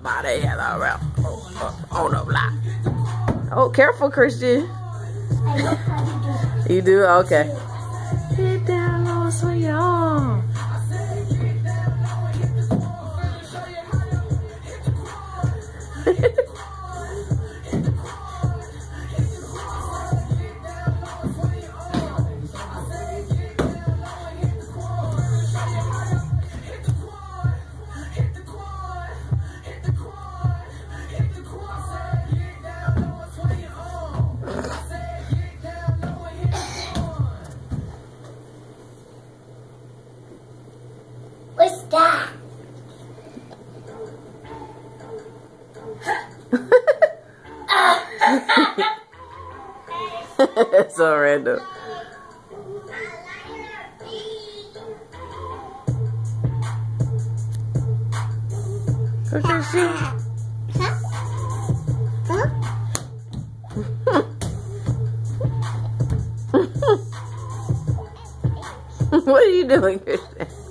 About that yellow around on the block. Oh, careful, Christian. You do? Okay. Get down low, swing your arm. What's that? It's so random. Okay, see? What are you doing, Christian?